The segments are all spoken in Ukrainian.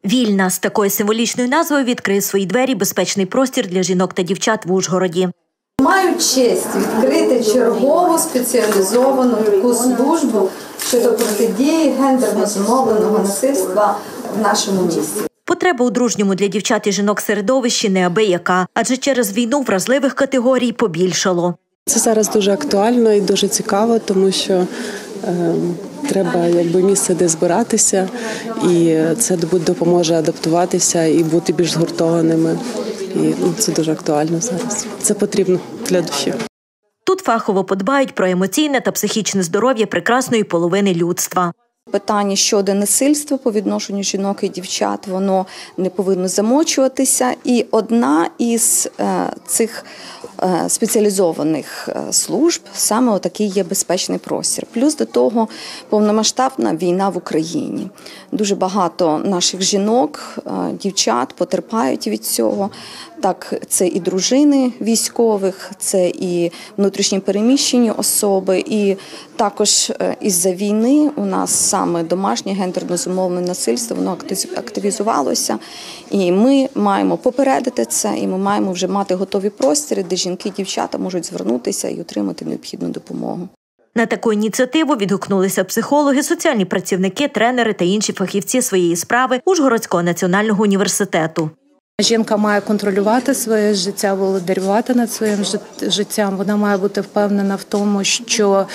Вільна з такою символічною назвою відкриє свої двері безпечний простір для жінок та дівчат в Ужгороді. Маю честь відкрити чергову спеціалізовану таку службу щодо протидії гендерно зумовленого насильства в нашому місті. Потреба у дружньому для дівчат і жінок середовищі неабияка, адже через війну вразливих категорій побільшало. Це зараз дуже актуально і дуже цікаво, тому що треба місце, де збиратися, і це допоможе адаптуватися і бути більш згуртованими. І це дуже актуально зараз. Це потрібно для душі. Тут фахово подбають про емоційне та психічне здоров'я прекрасної половини людства. Питання щодо насильства по відношенню жінок і дівчат, воно не повинно замовчуватися. І одна із цих спеціалізованих служб саме отакий є безпечний простір. Плюс до того повномасштабна війна в Україні. Дуже багато наших жінок, дівчат потерпають від цього. Так, це і дружини військових, це і внутрішньо переміщені особи, і також із-за війни у нас саме домашнє гендерно зумовлене насильство, воно активізувалося. І ми маємо попередити це, і ми маємо вже мати готові простори, де жінки і дівчата можуть звернутися і отримати необхідну допомогу. На таку ініціативу відгукнулися психологи, соціальні працівники, тренери та інші фахівці своєї справи Ужгородського національного університету. Жінка має контролювати своє життя, володарювати над своїм життям. Вона має бути впевнена в тому, що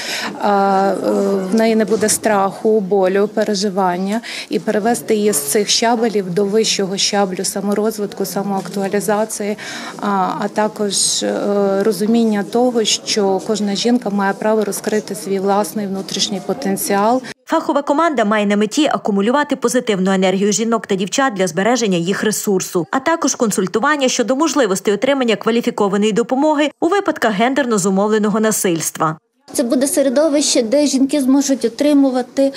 в неї не буде страху, болю, переживання, і перевести її з цих щабелів до вищого щаблю саморозвитку, самоактуалізації, а також розуміння того, що кожна жінка має право розкрити свій власний внутрішній потенціал. Фахова команда має на меті акумулювати позитивну енергію жінок та дівчат для збереження їх ресурсу, а також консультування щодо можливостей отримання кваліфікованої допомоги у випадках гендерно зумовленого насильства. Це буде середовище, де жінки зможуть отримувати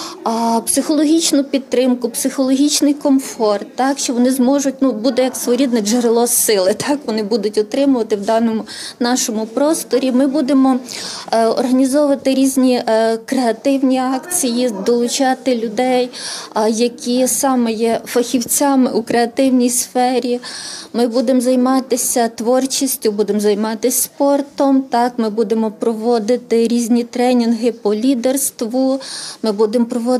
психологічну підтримку, психологічний комфорт, так, що вони зможуть, буде як своєрідне джерело сили, так, вони будуть отримувати в даному нашому просторі. Ми будемо організовувати різні креативні акції, долучати людей, які саме є фахівцями у креативній сфері. Ми будемо займатися творчістю, будемо займатися спортом, так, ми будемо проводити різні тренінги по лідерству, ми будемо проводити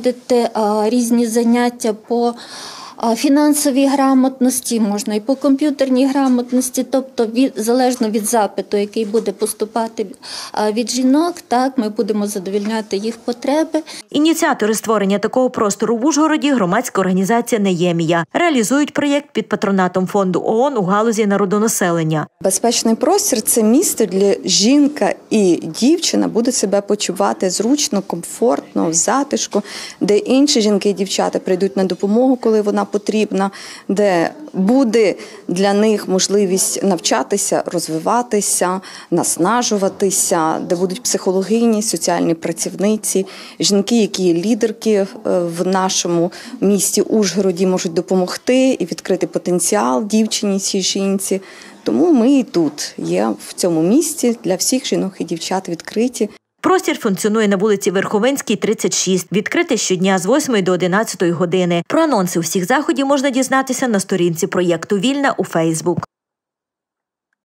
різні заняття по фінансовій грамотності, можна і по комп'ютерній грамотності, тобто залежно від запиту, який буде поступати від жінок, так, ми будемо задовольняти їх потреби. Ініціатори створення такого простору в Ужгороді – громадська організація «Неємія». Реалізують проєкт під патронатом фонду ООН у галузі народонаселення. Безпечний простір – це місце, де жінка і дівчина будуть себе почувати зручно, комфортно, в затишку, де інші жінки і дівчата прийдуть на допомогу, коли вона потрібна, де буде для них можливість навчатися, розвиватися, наснажуватися, де будуть психологині, соціальні працівниці, жінки, які є лідерки в нашому місті Ужгороді, можуть допомогти і відкрити потенціал дівчині цій жінці. Тому ми і тут є в цьому місті для всіх жінок і дівчат відкриті. Простір функціонує на вулиці Верховинській, 36. Відкритий щодня з 8 до 11 години. Про анонси усіх заходів можна дізнатися на сторінці проєкту «Вільна» у Фейсбук.